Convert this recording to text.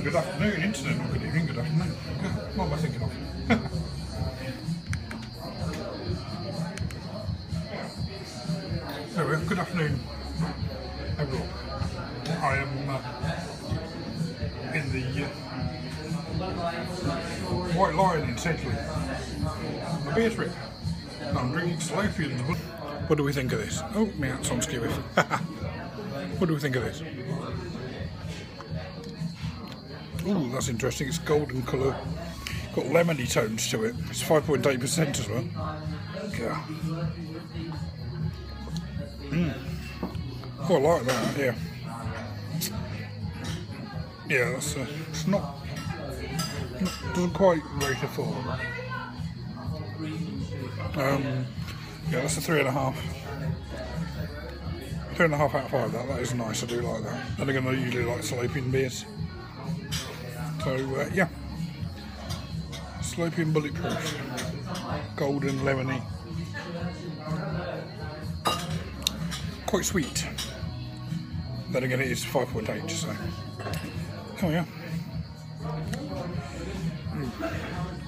Good afternoon, internet, or good evening, good afternoon. What am I thinking of? Anyway, good afternoon, everyone. I am in the White Lion in Sedgley, a beer trip. I'm drinking Salopians. What do we think of this? Oh, my hat's on skewer. What do we think of this? Ooh, that's interesting. It's golden colour. Got lemony tones to it. It's 5.8% as well. Yeah. Oh, I like that. Yeah. Yeah, that's it's not doesn't quite rate a 4. Yeah, that's a 3.5. 3.5 out of 5. That is nice. I do like that. And again, I usually like Salopian beers. So yeah, Salopian Bulletproof, golden lemony, quite sweet. Then again, it is 5.8. So oh yeah.